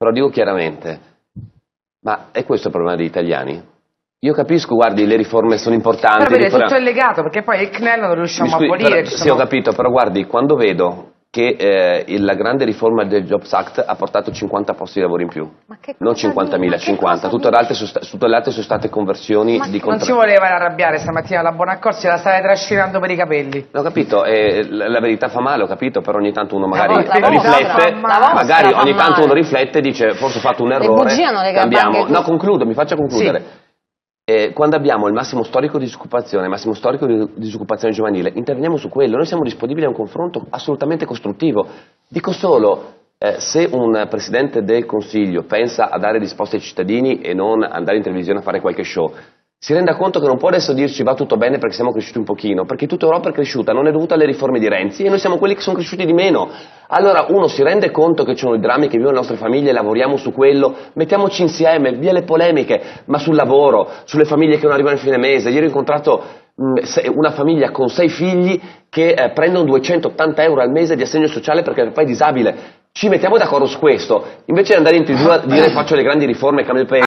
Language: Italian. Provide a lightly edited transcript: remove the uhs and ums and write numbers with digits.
però dico chiaramente, ma è questo il problema degli italiani? Io capisco, guardi, le riforme sono importanti. Però vede, tutto è legato, perché poi il CNEL non riusciamo a abolire. Sì, ho capito, però guardi, quando vedo che la grande riforma del Jobs Act ha portato 50 posti di lavoro in più, non 50.000, 50, tutte le altre sono state conversioni di contratti. Non si voleva arrabbiare stamattina la Bonaccorsi, la state trascinando per i capelli. Ho capito, la verità fa male, ho capito, però ogni tanto uno magari riflette, ogni tanto uno riflette e dice forse ho fatto un errore, cambiamo. No, concludo, mi faccia concludere. Sì. Quando abbiamo il massimo storico di disoccupazione, il massimo storico di disoccupazione giovanile, interveniamo su quello, noi siamo disponibili a un confronto assolutamente costruttivo. Dico solo, se un Presidente del Consiglio pensa a dare risposte ai cittadini e non andare in televisione a fare qualche show, si renda conto che non può adesso dirci va tutto bene perché siamo cresciuti un pochino, perché tutta Europa è cresciuta, non è dovuta alle riforme di Renzi e noi siamo quelli che sono cresciuti di meno. Allora uno si rende conto che ci sono i drammi che vivono le nostre famiglie, lavoriamo su quello, mettiamoci insieme, via le polemiche, ma sul lavoro, sulle famiglie che non arrivano a fine mese. Ieri ho incontrato una famiglia con 6 figli che prendono 280 euro al mese di assegno sociale perché il papà è disabile. Ci mettiamo d'accordo su questo, invece di andare in TV a dire faccio le grandi riforme, cambio il paese.